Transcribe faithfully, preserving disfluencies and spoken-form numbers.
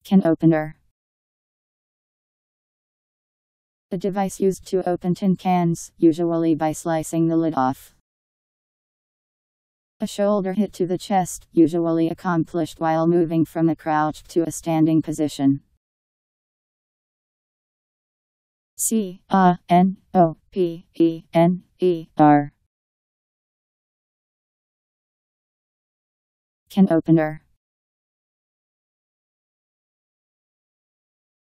Can opener. A device used to open tin cans, usually by slicing the lid off. A shoulder hit to the chest, usually accomplished while moving from a crouched to a standing position. C A N O P E N E R. Can opener.